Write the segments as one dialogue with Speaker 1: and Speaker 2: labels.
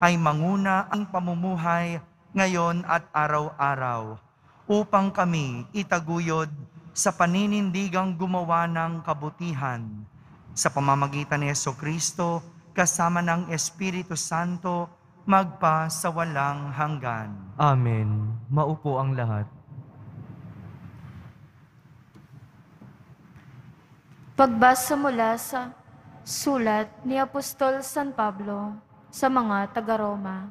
Speaker 1: ay manguna ang pamumuhay ngayon at araw-araw, upang kami itaguyod sa paninindigang gumawa ng kabutihan. Sa pamamagitan ni Jesucristo, kasama ng Espiritu Santo, magpa sa walang hanggan.
Speaker 2: Amen. Maupo ang lahat.
Speaker 3: Pagbasa mula sa sulat ni Apostol San Pablo sa mga taga-Roma.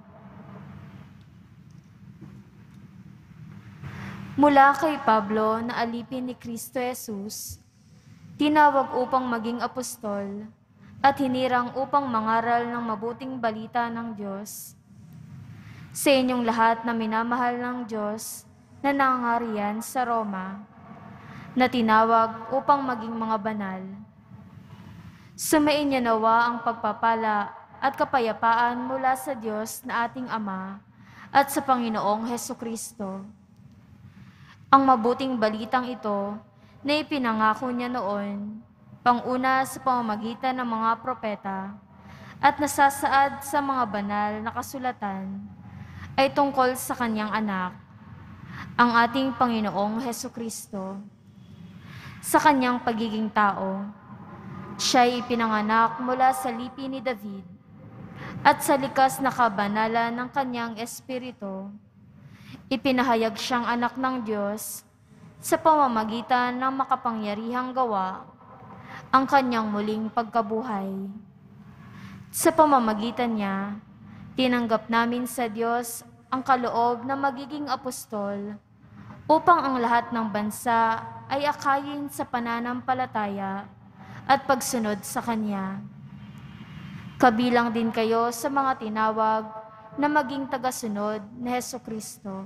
Speaker 3: Mula kay Pablo na alipin ni Kristo Jesus, tinawag upang maging apostol at hinirang upang mangaral ng mabuting balita ng Diyos. Sa inyong lahat na minamahal ng Diyos na nangangarian sa Roma, na tinawag upang maging mga banal. Sumain niya nawa ang pagpapala at kapayapaan mula sa Diyos na ating Ama at sa Panginoong Hesukristo. Ang mabuting balitang ito na ipinangako niya noon, panguna sa pamamagitan ng mga propeta at nasasaad sa mga banal na kasulatan, ay tungkol sa kanyang anak, ang ating Panginoong Hesukristo. Sa kanyang pagiging tao, siya'y ipinanganak mula sa lipi ni David at sa likas na kabanalan ng kanyang espiritu, ipinahayag siyang anak ng Diyos sa pamamagitan ng makapangyarihang gawa ang kanyang muling pagkabuhay. Sa pamamagitan niya, tinanggap namin sa Diyos ang kaloob na magiging apostol upang ang lahat ng bansa ay akayin sa pananampalataya at pagsunod sa Kanya. Kabilang din kayo sa mga tinawag na maging tagasunod ni Hesukristo.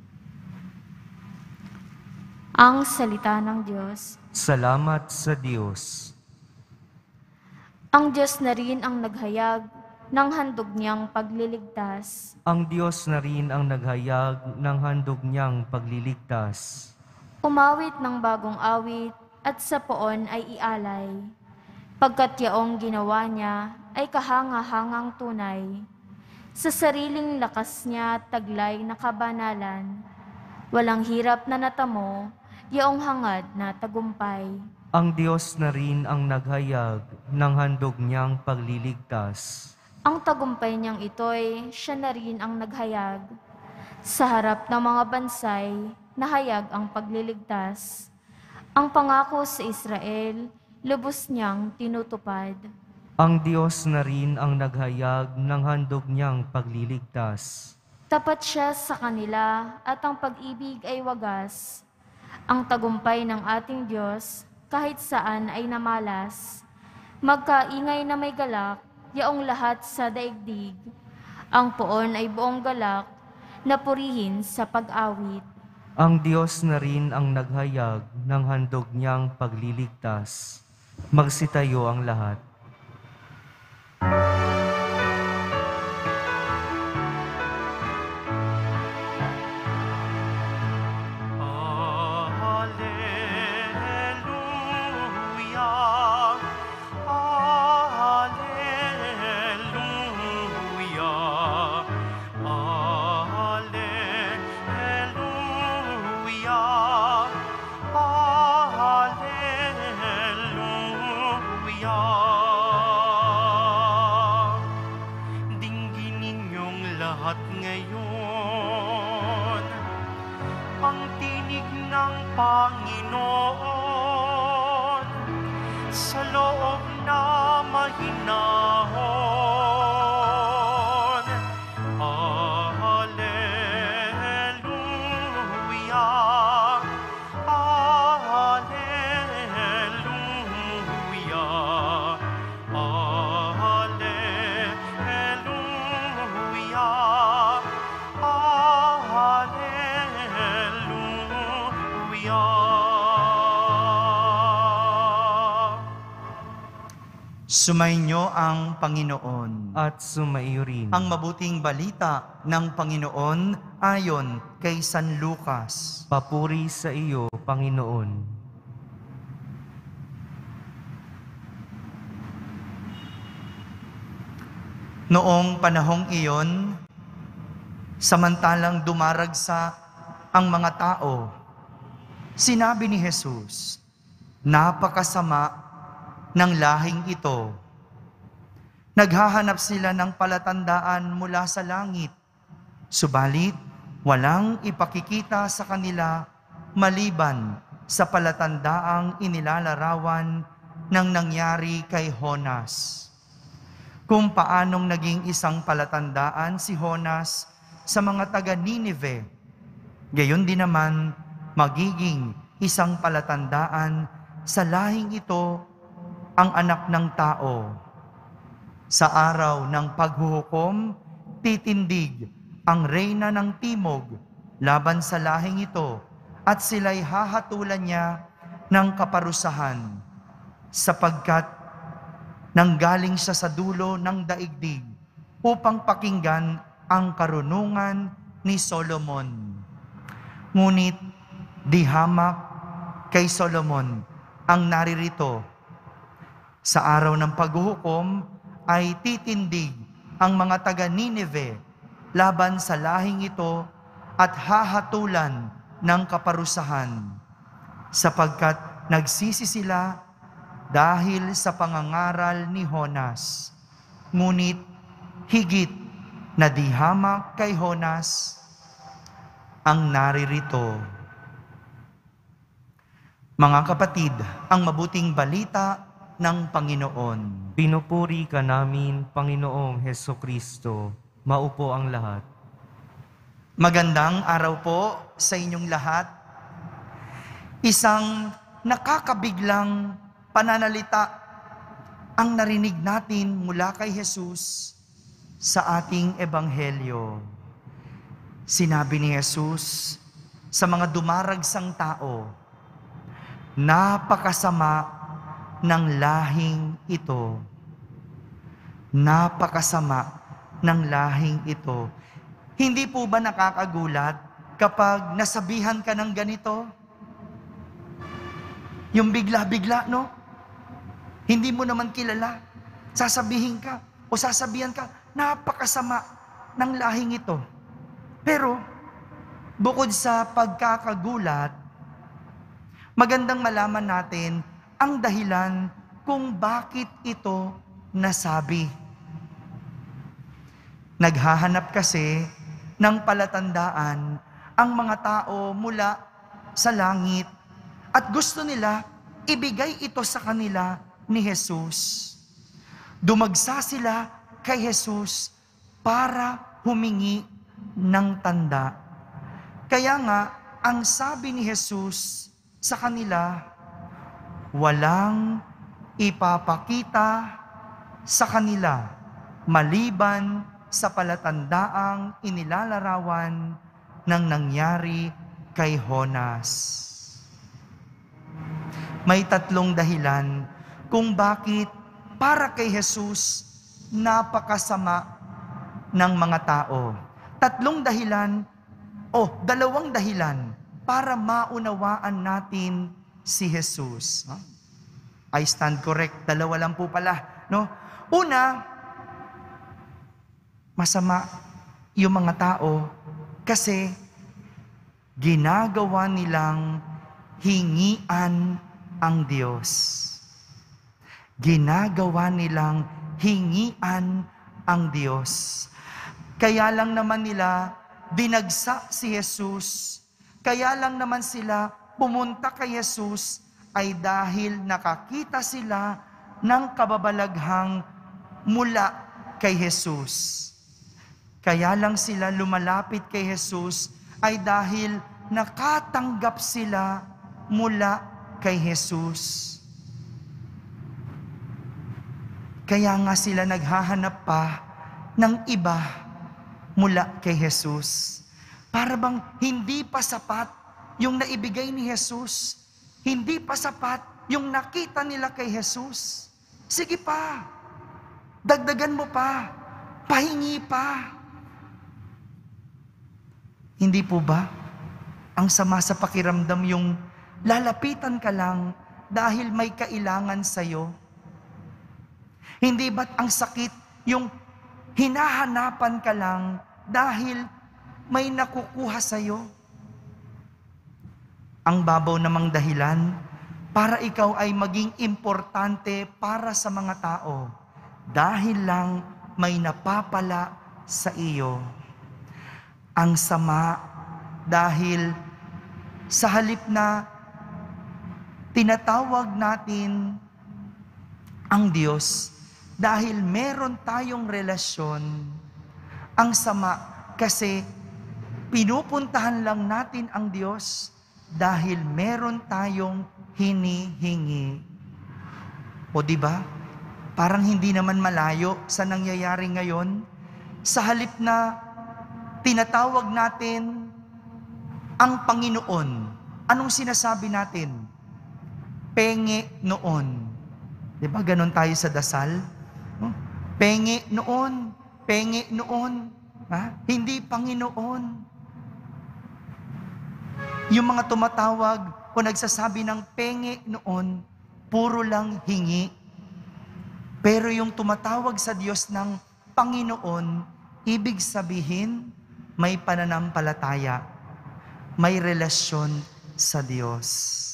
Speaker 3: Ang salita ng Diyos.
Speaker 2: Salamat sa Diyos.
Speaker 3: Ang Diyos na rin ang naghayag ng handog niyang pagliligtas.
Speaker 2: Ang Diyos na rin ang naghayag ng handog niyang pagliligtas.
Speaker 3: Umawit ng bagong awit at sa poon ay ialay, pagkat yaong ginawa niya ay kahanga-hangang tunay. Sa sariling lakas niya taglay na kabanalan, walang hirap na natamo, yaong hangad na tagumpay.
Speaker 2: Ang Diyos na rin ang naghayag ng handog niyang pagliligtas.
Speaker 3: Ang tagumpay niyang ito'y siya na rin ang naghayag. Sa harap ng mga bansay, nahayag ang pagliligtas. Ang pangako sa Israel, lubos niyang tinutupad.
Speaker 2: Ang Diyos na rin ang naghayag ng handog niyang pagliligtas.
Speaker 3: Tapat siya sa kanila at ang pag-ibig ay wagas. Ang tagumpay ng ating Diyos kahit saan ay namalas. Magkaingay na may galak, yaong lahat sa daigdig. Ang poon ay buong galak, na purihin sa pag-awit.
Speaker 2: Ang Diyos na rin ang naghayag ng handog niyang pagliligtas. Magsitayo ang lahat.
Speaker 4: Panginoon, sa loob na mahinahon. Alleluia, alleluia, alleluia,
Speaker 1: Sumainyo ang Panginoon.
Speaker 2: At sumaiyo rin.
Speaker 1: Ang mabuting balita ng Panginoon ayon kay San Lucas.
Speaker 2: Papuri sa iyo, Panginoon.
Speaker 1: Noong panahong iyon, samantalang dumaragsa ang mga tao, sinabi ni Jesus, napakasama ng lahing ito. Naghahanap sila ng palatandaan mula sa langit, subalit walang ipakikita sa kanila maliban sa palatandaang inilalarawan ng nangyari kay Jonas. Kung paanong naging isang palatandaan si Jonas sa mga taga Ninive, gayon din naman magiging isang palatandaan sa lahing ito ang anak ng tao. Sa araw ng paghuhukom, titindig ang reyna ng timog laban sa lahing ito at sila'y hahatulan niya ng kaparusahan sapagkat nanggaling siya sa dulo ng daigdig upang pakinggan ang karunungan ni Solomon. Ngunit di hamak kay Solomon ang naririto. Sa araw ng paghuhukom ay titindig ang mga taga Ninive laban sa lahing ito at hahatulan ng kaparusahan sapagkat nagsisi sila dahil sa pangangaral ni Jonas. Ngunit higit na di hamak kay Jonas ang naririto. Mga kapatid, ang mabuting balita ng Panginoon.
Speaker 2: Pinupuri ka namin, Panginoong Hesukristo. Maupo ang lahat.
Speaker 1: Magandang araw po sa inyong lahat. Isang nakakabiglang pananalita ang narinig natin mula kay Jesus sa ating ebanghelyo. Sinabi ni Jesus sa mga dumaragsang tao, napakasama ng lahing ito. Napakasama ng lahing ito. Hindi po ba nakakagulat kapag nasabihan ka ng ganito? Yung bigla-bigla, no? Hindi mo naman kilala. Sasabihin ka o sasabihan ka, napakasama ng lahing ito. Pero, bukod sa pagkakagulat, magandang malaman natin ang dahilan kung bakit ito nasabi. Naghahanap kasi ng palatandaan ang mga tao mula sa langit at gusto nila ibigay ito sa kanila ni Jesus. Dumagsa sila kay Jesus para humingi ng tanda. Kaya nga, ang sabi ni Jesus sa kanila, walang ipapakita sa kanila maliban sa palatandaang inilalarawan ng nangyari kay Jonas. May tatlong dahilan kung bakit para kay Jesus napakasama ng mga tao. Dalawang dahilan para maunawaan natin si Jesus. I stand correct, dalawa lang po pala. No? Una, masama yung mga tao kasi ginagawa nilang hingian ang Diyos. Ginagawa nilang hingian ang Diyos. Kaya lang naman nila dinagsa si Jesus. Kaya lang naman sila pumunta kay Jesus ay dahil nakakita sila ng kababalaghang mula kay Jesus. Kaya lang sila lumalapit kay Jesus ay dahil nakatanggap sila mula kay Jesus. Kaya nga sila naghahanap pa ng iba mula kay Jesus. Para bang hindi pa sapat yung naibigay ni Jesus. Hindi pa sapat yung nakita nila kay Jesus. Sige pa, dagdagan mo pa, pahingi pa. Hindi po ba ang sama sa pakiramdam yung lalapitan ka lang dahil may kailangan sa'yo? Hindi ba't ang sakit yung hinahanapan ka lang dahil may nakukuha sa'yo. Ang babaw namang dahilan para ikaw ay maging importante para sa mga tao dahil lang may napapala sa iyo. Ang sama dahil sa halip na tinatawag natin ang Diyos dahil meron tayong relasyon, ang sama kasi pinupuntahan lang natin ang Diyos dahil meron tayong hinihingi. O di ba? Parang hindi naman malayo sa nangyayari ngayon. Sa halip na tinatawag natin ang Panginoon, anong sinasabi natin? Penge noon. Di ba ganon tayo sa dasal? Penge noon, penge noon. Ha? Hindi Panginoon. Yung mga tumatawag o nagsasabi ng penge noon, puro lang hingi. Pero yung tumatawag sa Diyos ng Panginoon, ibig sabihin, may pananampalataya, may relasyon sa Diyos.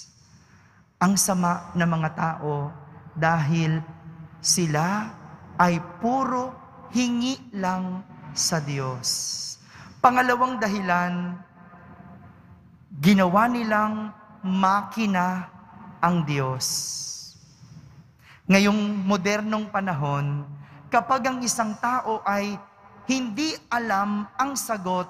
Speaker 1: Ang sama ng mga tao dahil sila ay puro hingi lang sa Diyos. Pangalawang dahilan, ginawa nilang makina ang Diyos. Ngayong modernong panahon, kapag ang isang tao ay hindi alam ang sagot,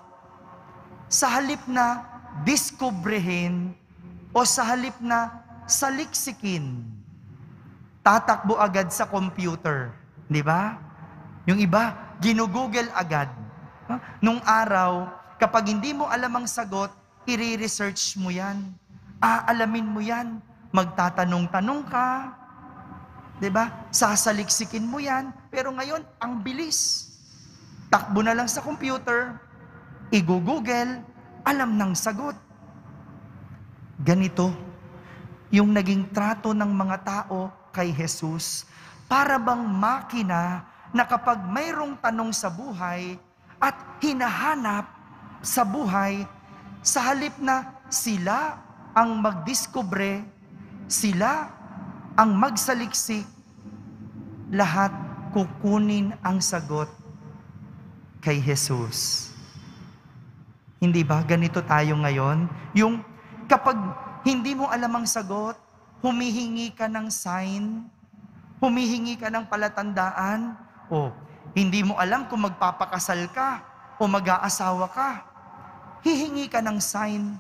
Speaker 1: sa halip na diskubrehin o sa halip na saliksikin, tatakbo agad sa computer. Di ba? Yung iba, ginugoogle agad. Nung araw, kapag hindi mo alam ang sagot, i-research mo yan. Aalamin mo yan. Magtatanong-tanong ka. Diba? Sasaliksikin mo yan. Pero ngayon, ang bilis. Takbo na lang sa computer, i-google, alam ng sagot. Ganito, yung naging trato ng mga tao kay Jesus, para bang makina na kapag mayroong tanong sa buhay at hinahanap sa buhay, sa halip na sila ang magdiskubre, sila ang magsaliksik, lahat kukunin ang sagot kay Jesus. Hindi ba ganito tayo ngayon? Yung kapag hindi mo alam ang sagot, humihingi ka ng sign, humihingi ka ng palatandaan, o hindi mo alam kung magpapakasal ka o mag-aasawa ka, hihingi ka ng sign.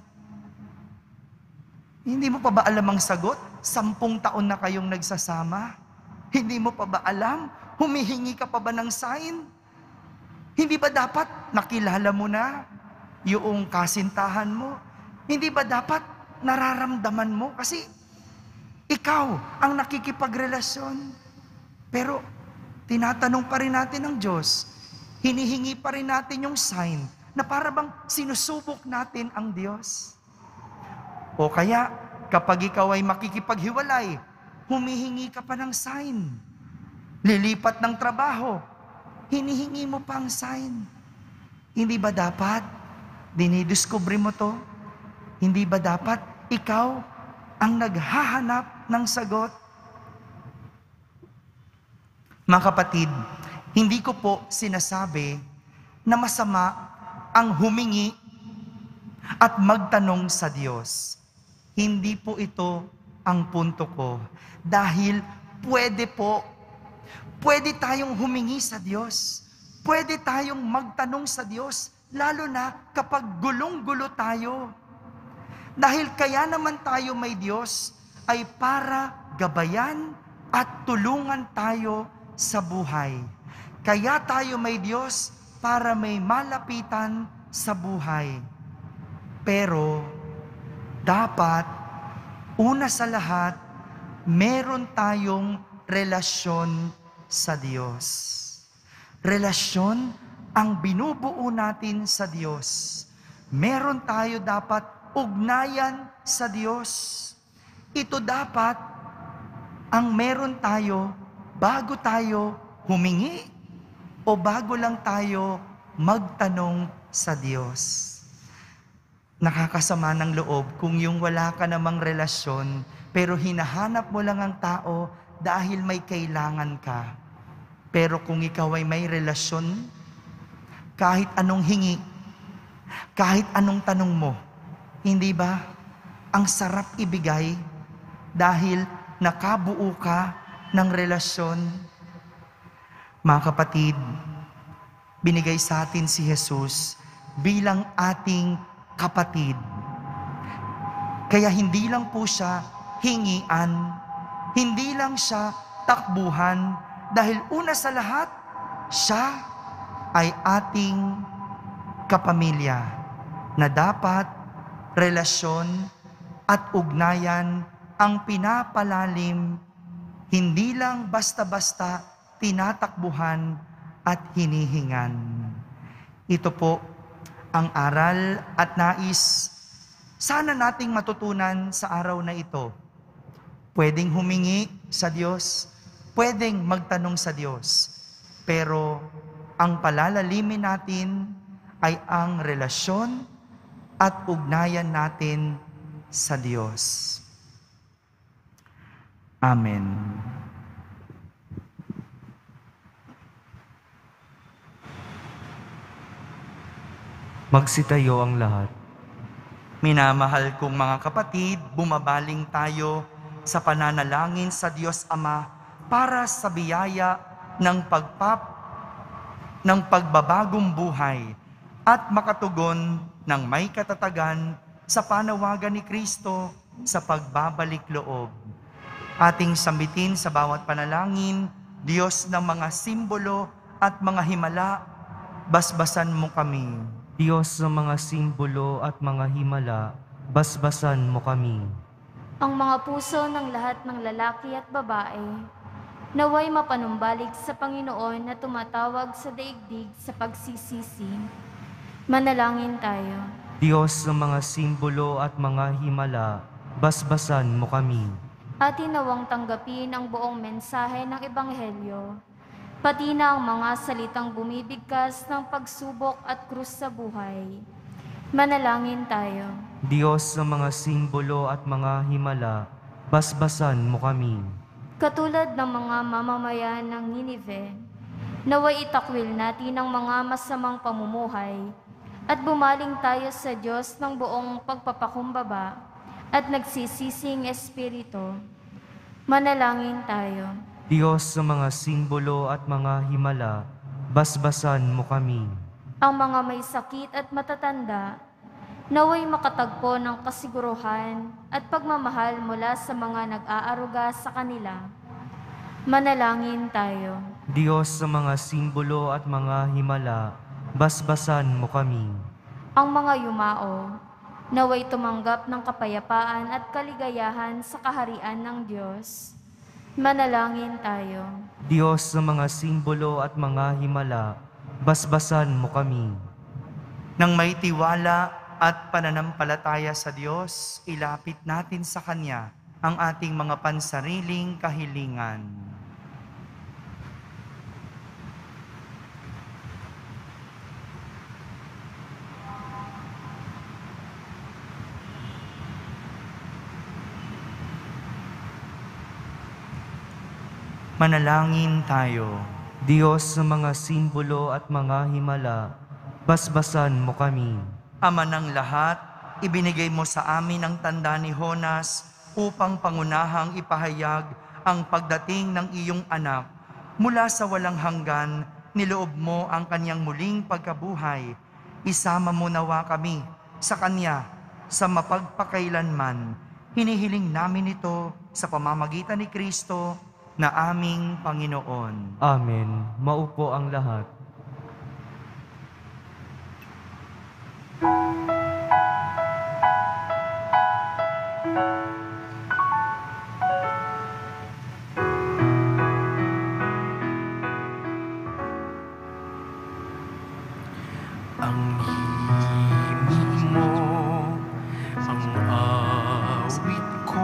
Speaker 1: Hindi mo pa ba alam ang sagot? 10 taon na kayong nagsasama. Hindi mo pa ba alam? Humihingi ka pa ba ng sign? Hindi ba dapat nakilala mo na yung kasintahan mo? Hindi ba dapat nararamdaman mo? Kasi ikaw ang nakikipagrelasyon. Pero tinatanong pa rin natin ng Diyos. Hinihingi pa rin natin yung sign na para bang sinusubok natin ang Diyos. O kaya, kapag ikaw ay makikipaghiwalay, humihingi ka pa ng sign. Lilipat ng trabaho, hinihingi mo pa ang sign. Hindi ba dapat dinidiscover mo to? Hindi ba dapat ikaw ang naghahanap ng sagot? Mga kapatid, hindi ko po sinasabi na masama ang humingi at magtanong sa Diyos. Hindi po ito ang punto ko. Dahil pwede tayong humingi sa Diyos. Pwede tayong magtanong sa Diyos, lalo na kapag gulong-gulo tayo. Dahil kaya naman tayo may Diyos ay para gabayan at tulungan tayo sa buhay. Kaya tayo may Diyos para may malapitan sa buhay. Pero dapat, una sa lahat, meron tayong relasyon sa Diyos. Relasyon ang binubuo natin sa Diyos. Meron tayo dapat ugnayan sa Diyos. Ito dapat ang meron tayo bago tayo humingi o o bago lang tayo magtanong sa Diyos? Nakakasama ng loob kung yung wala ka namang relasyon, pero hinahanap mo lang ang tao dahil may kailangan ka. Pero kung ikaw ay may relasyon, kahit anong hingi, kahit anong tanong mo, hindi ba? Ang sarap ibigay dahil nakabuo ka ng relasyon. Mga kapatid, binigay sa atin si Jesus bilang ating kapatid. Kaya hindi lang po siya hingian, hindi lang siya takbuhan, dahil una sa lahat, siya ay ating kapamilya na dapat relasyon at ugnayan ang pinapalalim, hindi lang basta-basta tinatakbuhan at hinihingan. Ito po ang aral at nais sana nating matutunan sa araw na ito. Pwedeng humingi sa Diyos, pwedeng magtanong sa Diyos, pero ang palalalimin natin ay ang relasyon at ugnayan natin sa Diyos. Amen.
Speaker 2: Magsitayo ang lahat.
Speaker 1: Minamahal kong mga kapatid, bumabaling tayo sa pananalangin sa Diyos Ama para sa biyaya ng pagbabagong buhay at makatugon ng may katatagan sa panawagan ni Kristo sa pagbabalik loob. Ating sambitin sa bawat panalangin, Diyos ng mga simbolo at mga himala, basbasan mo kami.
Speaker 2: Diyos ng mga simbolo at mga himala, basbasan mo kami.
Speaker 3: Ang mga puso ng lahat ng lalaki at babae, naway mapanumbalik sa Panginoon na tumatawag sa daigdig sa pagsisisi. Manalangin tayo.
Speaker 2: Diyos ng mga simbolo at mga himala, basbasan mo kami.
Speaker 3: Atin nawang tanggapin ang buong mensahe ng Ebanghelyo, pati na ang mga salitang bumibigkas ng pagsubok at krus sa buhay. Manalangin tayo.
Speaker 2: Diyos ng mga simbolo at mga himala, basbasan mo kami.
Speaker 3: Katulad ng mga mamamayan ng Ninive, naway itakwil natin ang mga masamang pamumuhay at bumaling tayo sa Diyos ng buong pagpapakumbaba at nagsisising espiritu. Manalangin tayo.
Speaker 2: Diyos ng mga simbolo at mga himala, basbasan mo kami.
Speaker 3: Ang mga may sakit at matatanda, naway makatagpo ng kasiguruhan at pagmamahal mula sa mga nag-aaruga sa kanila. Manalangin tayo.
Speaker 2: Diyos ng mga simbolo at mga himala, basbasan mo kami.
Speaker 3: Ang mga yumao, naway tumanggap ng kapayapaan at kaligayahan sa kaharian ng Diyos. Manalangin tayo.
Speaker 2: Diyos ng mga simbolo at mga himala, basbasan mo kami.
Speaker 1: Nang may tiwala at pananampalataya sa Diyos, ilapit natin sa Kanya ang ating mga pansariling kahilingan. Manalangin tayo.
Speaker 2: Diyos ng mga simbolo at mga himala, basbasan mo kami.
Speaker 1: Ama ng lahat, ibinigay mo sa amin ang tanda ni Jonas upang pangunahang ipahayag ang pagdating ng iyong anak. Mula sa walang hanggan, niloob mo ang kanyang muling pagkabuhay. Isama mo nawa kami sa kanya sa mapagpakailanman. Hinihiling namin ito sa pamamagitan ni Kristo na aming Panginoon.
Speaker 2: Amen. Maupo ang lahat.
Speaker 4: Ang himig mo, ang awit ko,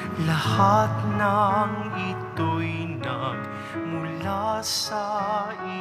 Speaker 4: lahat ng ito'y nagmula sa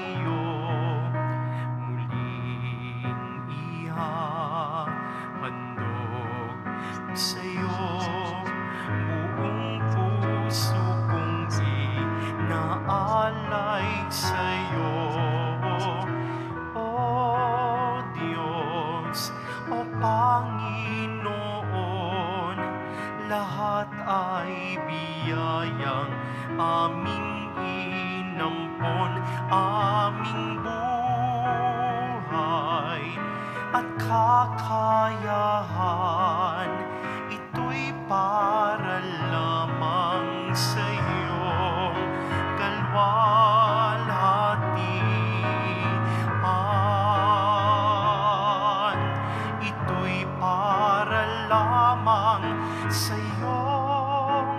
Speaker 4: aming inampon, aming buhay at kakayahan. Ito'y para lamang sa iyong kalwalhatian. Ito'y para lamang sa iyong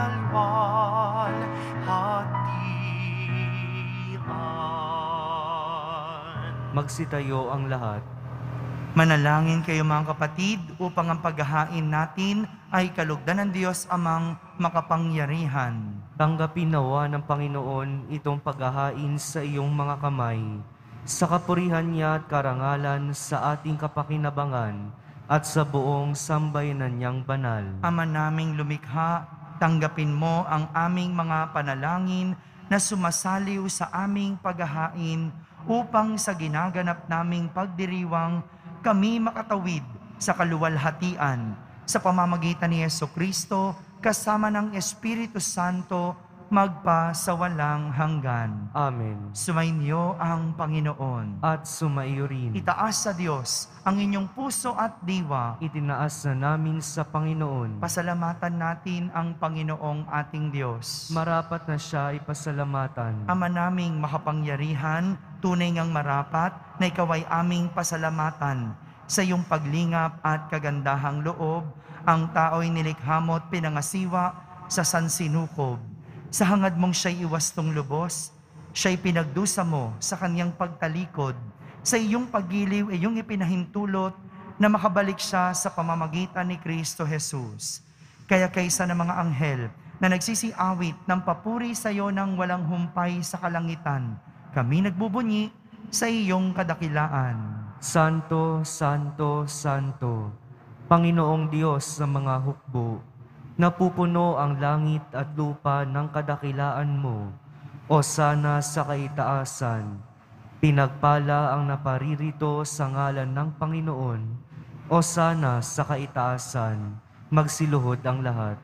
Speaker 4: kalwalhatian.
Speaker 2: Magsitayo ang lahat.
Speaker 1: Manalangin kayo mga kapatid upang ang paghahain natin ay kalugdan ng Diyos amang makapangyarihan.
Speaker 2: Tanggapin nawa ng Panginoon itong paghahain sa iyong mga kamay, sa kapurihan niya at karangalan sa ating kapakinabangan at sa buong sambayanan niyang banal.
Speaker 1: Ama naming lumikha, tanggapin mo ang aming mga panalangin na sumasaliw sa aming paghahain upang sa ginaganap naming pagdiriwang kami makatawid sa kaluwalhatian sa pamamagitan ni Jesucristo kasama ng Espiritu Santo magpa sa walang hanggan.
Speaker 2: Amen.
Speaker 1: Sumainyo ang Panginoon.
Speaker 2: At sumaiyo rin.
Speaker 1: Itaas sa Diyos ang inyong puso at diwa.
Speaker 2: Itinaas na namin sa Panginoon.
Speaker 1: Pasalamatan natin ang Panginoong ating Diyos.
Speaker 2: Marapat na siya ipasalamatan.
Speaker 1: Ama naming makapangyarihan, tunay ngang marapat na ikaw ay aming pasalamatan. Sa iyong paglingap at kagandahang loob, ang tao'y nilikha mo at pinangasiwa sa sansinukob. Sa hangad mong siya'y iwastong lubos, siya'y pinagdusa mo sa kanyang pagtalikod. Sa iyong paggiliw, iyong ipinahintulot na makabalik siya sa pamamagitan ni Kristo Jesus. Kaya kaysa ng mga anghel na nagsisiawit ng papuri sa iyo ng walang humpay sa kalangitan, kami nagbubunyi sa iyong kadakilaan.
Speaker 2: Santo, Santo, Santo, Panginoong Diyos ng mga hukbo, napupuno ang langit at lupa ng kadakilaan mo, o sana sa kaitaasan. Pinagpala ang naparirito sa ngalan ng Panginoon, o sana sa kaitaasan. Magsiluhod ang lahat.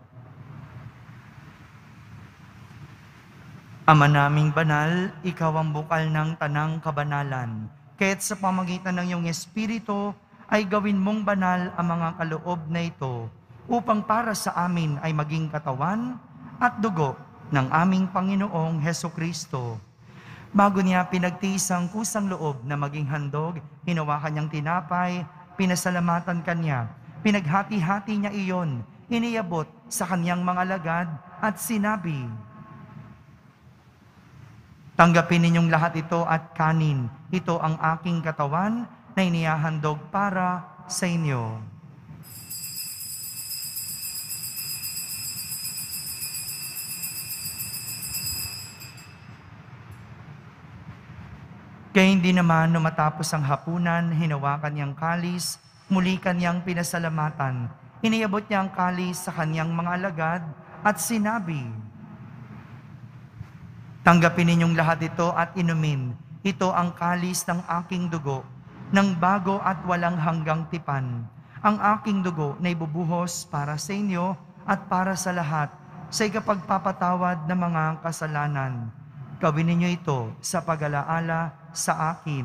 Speaker 1: Ama naming banal, ikaw ang bukal ng tanang kabanalan. Kaya't sa pamagitan ng iyong Espiritu, ay gawin mong banal ang mga kaloob na ito, upang para sa amin ay maging katawan at dugo ng aming Panginoong Hesukristo. Bago niya pinagtiis ang kusang loob na maging handog, hinawakan niyang tinapay, pinasalamatan kanya, pinaghati-hati niya iyon, iniabot sa kanyang mga alagad at sinabi, "Tanggapin ninyong lahat ito at kanin. Ito ang aking katawan na inihahandog para sa inyo." Kaya hindi naman nung matapos ang hapunan, hinawakan niyang kalis, muli kanyang pinasalamatan. Iniabot niya ang kalis sa kanyang mga alagad at sinabi, "Tanggapin ninyong lahat ito at inumin. Ito ang kalis ng aking dugo, ng bago at walang hanggang tipan. Ang aking dugo na ibubuhos para sa inyo at para sa lahat, sa ikapagpapatawad ng mga kasalanan. Gawin ninyo ito sa pag-alaala sa akin."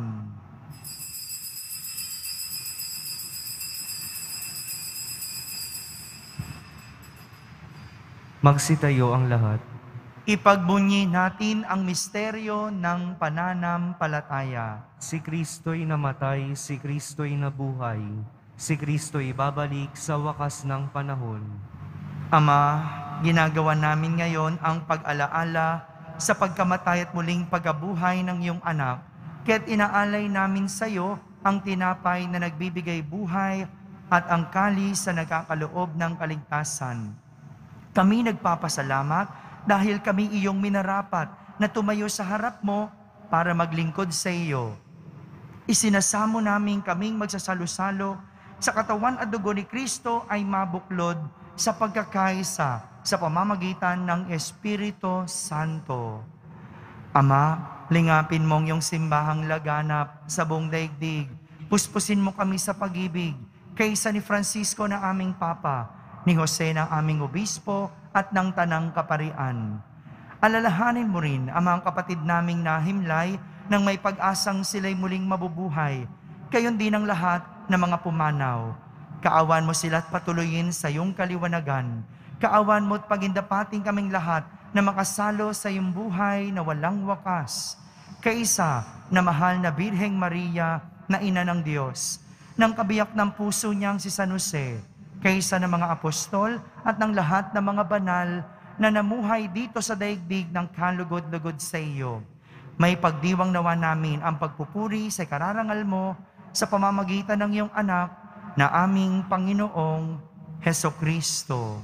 Speaker 2: Magsitayo ang lahat.
Speaker 1: Ipagbunyi natin ang misteryo ng pananampalataya.
Speaker 2: Si Kristo'y namatay, si Kristo'y nabuhay, si Kristo'y babalik sa wakas ng panahon.
Speaker 1: Ama, ginagawa namin ngayon ang pag-alaala sa pagkamatay at muling pagkabuhay ng iyong anak, kaya't inaalay namin sa iyo ang tinapay na nagbibigay buhay at ang kalis na nagkakaloob ng kaligtasan. Kami nagpapasalamat dahil kami iyong minarapat na tumayo sa harap mo para maglingkod sa iyo. Isinasamo namin kaming magsasalo-salo sa katawan at dugo ni Kristo ay mabuklod sa pagkakaisa sa pamamagitan ng Espiritu Santo. Ama, lingapin mong iyong simbahang laganap sa buong daigdig. Puspusin mo kami sa pag-ibig kaysa ni Francisco na aming Papa, ni Jose na aming Obispo at ng Tanang Kaparian. Alalahanin mo rin ang mga kapatid naming nahimlay nang may pag-asang sila'y muling mabubuhay. Gayon din ang lahat ng mga pumanaw. Kaawan mo sila at patuloyin sa iyong kaliwanagan. Kaawan mo at pagindapating kaming lahat na makasalo sa iyong buhay na walang wakas. Kaisa na mahal na Birheng Maria na ina ng Diyos, ng kabiyak ng puso niyang si San Jose, kaysa ng mga apostol at ng lahat ng mga banal na namuhay dito sa daigdig ng kalugod-lugod sa iyo. May pagdiwang nawa namin ang pagpupuri sa kararangal mo sa pamamagitan ng iyong anak na aming Panginoong Hesukristo.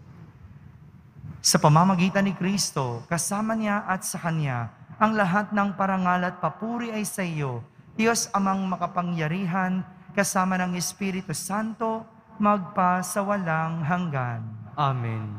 Speaker 1: Sa pamamagitan ni Kristo, kasama niya at sa Kanya, ang lahat ng parangal at papuri ay sa iyo, Diyos Amang makapangyarihan, kasama ng Espiritu Santo, magpa sa walang hanggan.
Speaker 2: Amen.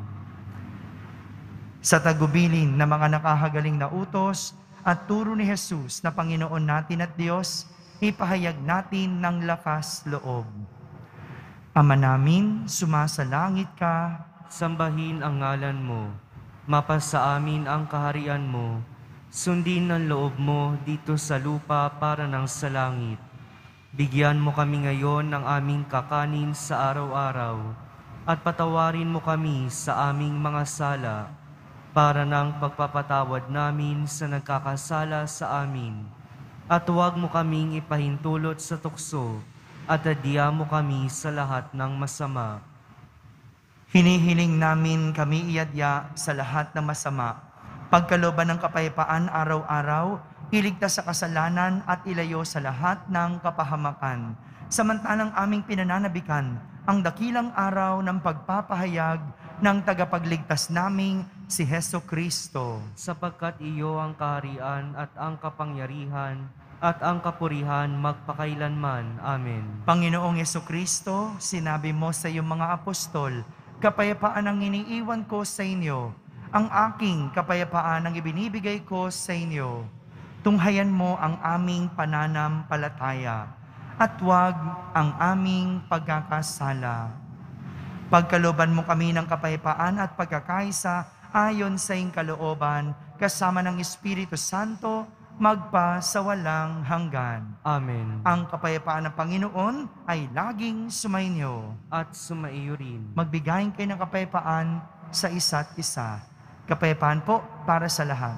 Speaker 1: Sa tagubilin ng mga nakahagaling na utos at turo ni Jesus na Panginoon natin at Diyos, ipahayag natin ng lakas loob. Ama namin, sumasalangit ka,
Speaker 2: Sambahin ang ngalan mo, mapasa amin ang kaharian mo, sundin ang loob mo dito sa lupa para ng sa langit. Bigyan mo kami ngayon ng aming kakanin sa araw-araw, at patawarin mo kami sa aming mga sala, para ng pagpapatawad namin sa nagkakasala sa amin. At huwag mo kaming ipahintulot sa tukso, at adya mo kami sa lahat ng masama.
Speaker 1: hinihiling namin kami iadya sa lahat ng masama, pagkalooban ng kapayapaan araw-araw, iligtas sa kasalanan at ilayo sa lahat ng kapahamakan. Samantalang aming pinananabikan ang dakilang araw ng pagpapahayag ng tagapagligtas naming si Hesukristo.
Speaker 2: Sapagkat iyo ang kaharian at ang kapangyarihan at ang kapurihan magpakailanman. Amen.
Speaker 1: Panginoong Hesukristo, sinabi mo sa iyong mga apostol, kapayapaan ang iniiwan ko sa inyo, ang aking kapayapaan ang ibinibigay ko sa inyo. Tunghayan mo ang aming pananampalataya at huwag ang aming pagkakasala. Pagkalooban mo kami ng kapayapaan at pagkakaisa ayon sa iyong kalooban, kasama ng Espiritu Santo, magpa sa walang hanggan.
Speaker 2: Amen.
Speaker 1: Ang kapayapaan ng Panginoon ay laging sumainyo.
Speaker 2: At sumaiyo rin.
Speaker 1: Magbigayin kayo ng kapayapaan sa isa't isa. Kapayapaan po para sa lahat.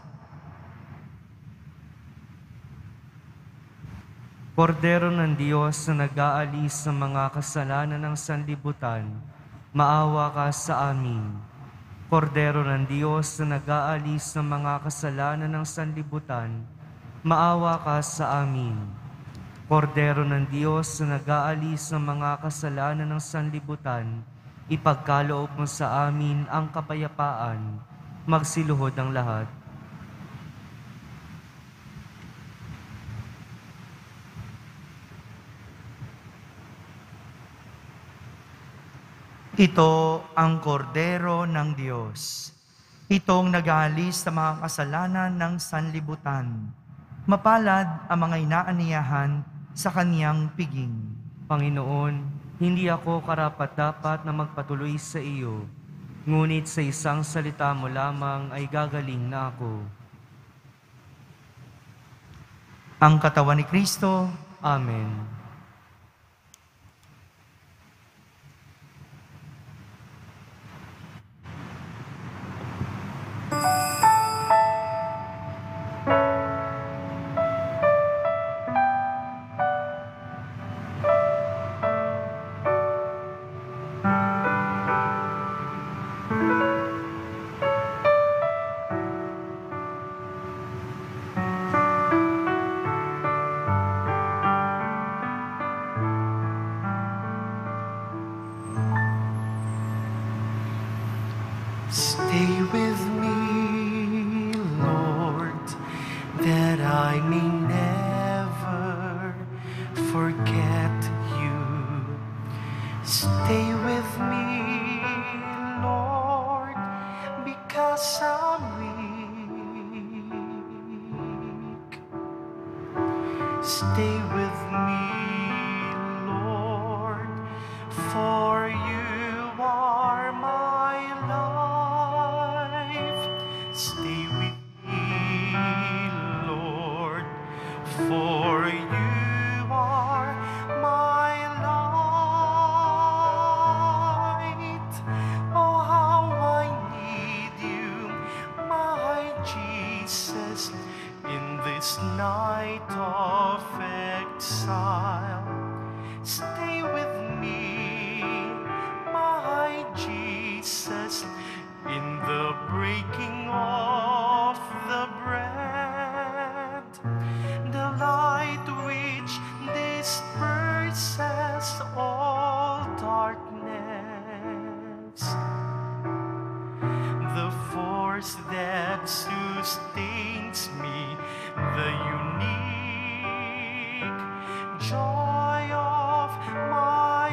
Speaker 2: Kordero ng Diyos na nag-aalis ng mga kasalanan ng sanlibutan, maawa ka sa amin. Kordero ng Diyos na nag-aalis ng mga kasalanan ng sanlibutan, maawa ka sa amin. Kordero ng Diyos na nag-aalis ng mga kasalanan ng sanlibutan, ipagkaloob mo sa amin ang kapayapaan. Magsiluhod ang lahat.
Speaker 1: Ito ang kordero ng Diyos. Itong nag-aalis sa mga kasalanan ng sanlibutan. Mapalad ang mga inaaniyahan sa kaniyang piging.
Speaker 2: Panginoon, hindi ako karapat-dapat na magpatuloy sa iyo, ngunit sa isang salita mo lamang ay gagaling na ako.
Speaker 1: Ang katawan ni Kristo,
Speaker 2: Amen.
Speaker 4: Stay with me, Lord, that I may never forget you. Stay with me, Lord, because I'm weak. Stay with me, Lord, for you are my life. Stay with exile. Stay with me, my Jesus, in the breaking of the bread, the light which disperses all darkness, the force that sustains me, the unique joy of my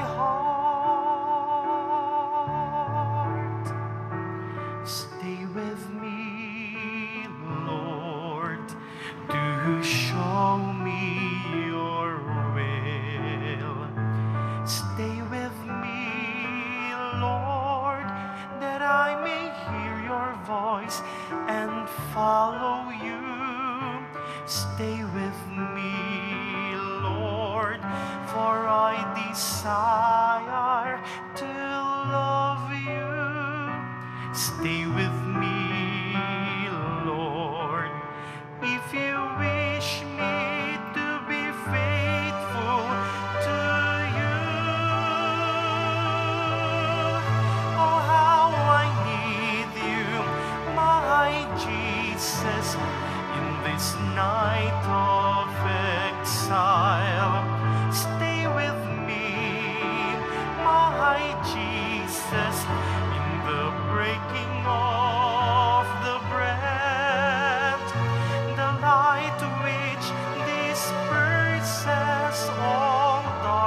Speaker 4: heart. Stay with me, Lord, to show me your will. Stay with me, Lord, that I may hear your voice and follow you. Stay with me, Lord, for I desire to love you. Stay with me, Lord, if you wish me to be faithful to you. Oh, how I need you, my Jesus, in this night of exile. Stay with me, my Jesus, in the breaking of the bread, the light which disperses all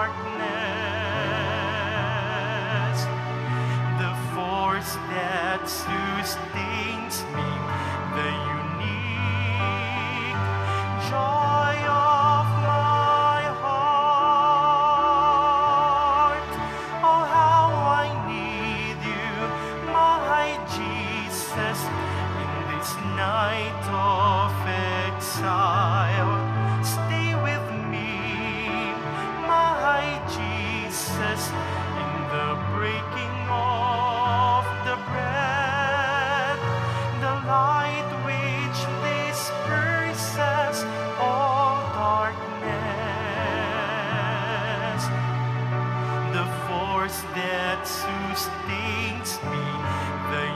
Speaker 4: darkness, the force that sustains me, the unique joy of my heart. Oh, how I need you, my Jesus, in this night of exile. Stay with me, my Jesus, in the breaking of the bread, the light which disperses all darkness, the force that sustains me, the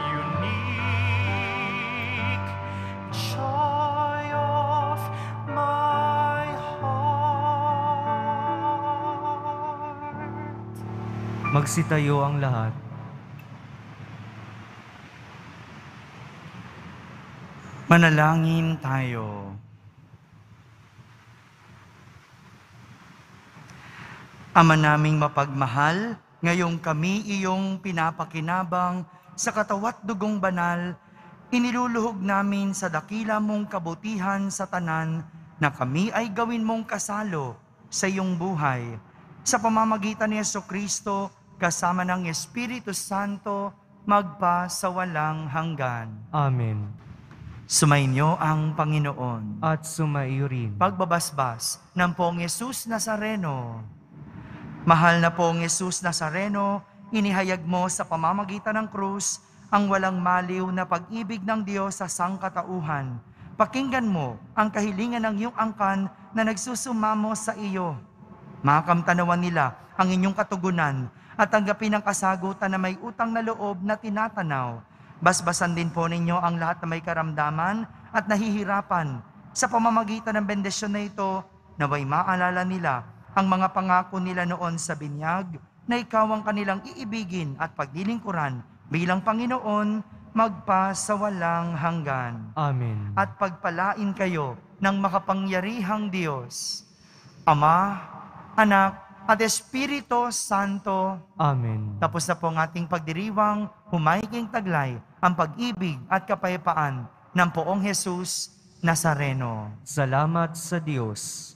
Speaker 4: unique joy of my heart.
Speaker 2: Magsitayo ang lahat.
Speaker 1: Manalangin tayo. Ama naming mapagmahal, ngayong kami iyong pinapakinabang sa katawat dugong banal, iniluluhog namin sa dakila mong kabutihan sa tanan na kami ay gawin mong kasalo sa iyong buhay. Sa pamamagitan ni Jesucristo, kasama ng Espiritu Santo, magpa sa walang hanggan.
Speaker 2: Amen.
Speaker 1: Sumainyo ang Panginoon.
Speaker 2: At sumaiyo rin.
Speaker 1: Pagbabasbas ng Poong Yesus Nazareno. Mahal na Poong Yesus Nazareno, inihayag mo sa pamamagitan ng krus ang walang maliw na pag-ibig ng Diyos sa sangkatauhan. Pakinggan mo ang kahilingan ng iyong angkan na nagsusumamo sa iyo. Makamtanawan nila ang inyong katugunan at tanggapin ang kasagutan na may utang na loob na tinatanaw. Basbasan din po ninyo ang lahat na may karamdaman at nahihirapan. Sa pamamagitan ng bendisyon na ito, naway maalala nila ang mga pangako nila noon sa binyag na ikaw ang kanilang iibigin at paglilingkuran bilang Panginoon magpa sa walang hanggan.
Speaker 2: Amen.
Speaker 1: At pagpalain kayo ng makapangyarihang Diyos, Ama, Anak, at Espiritu Santo.
Speaker 2: Amen.
Speaker 1: Tapos na po ang ating pagdiriwang, humaiging taglay ang pag-ibig at kapayapaan ng Poong Jesus Nazareno.
Speaker 2: Salamat sa Diyos.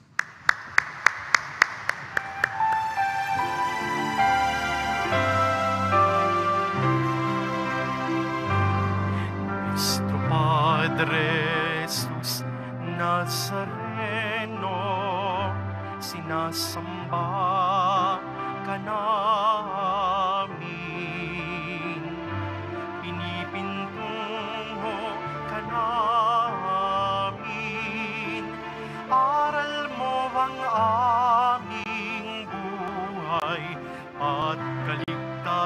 Speaker 4: Nuestro Padre Jesus Nazareno, sinasamba ka namin, pinipintungo ka namin, aral mo ang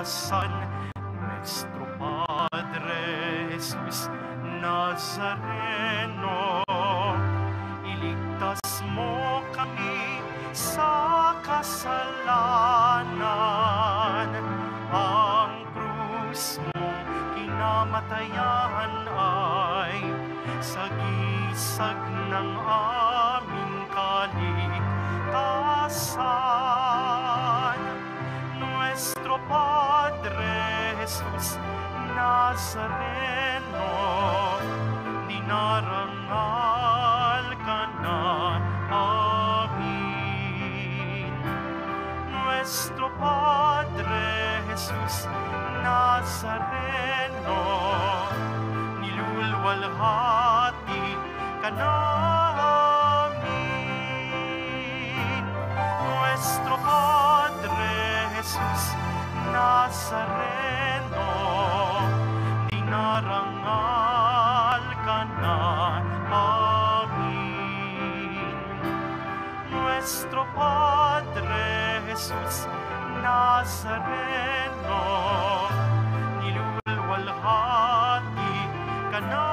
Speaker 4: kaligtasan. Nuestro Padre Jesus Nazareno, iligtas mo kami sa kasalanan. Ang krus mong kinamatayan ay sagisag ng aming kaligtasan. Nuestro Padre Jesus Nazareno, dinarangal ka na amin. Nuestro Padre Jesus Nazareno, nilulwalhati ka namin. Nuestro Padre Jesus Nazareno, dinarangal ka na amin. Nuestro Padre Jesus Nazareno, nilulwalhati ka na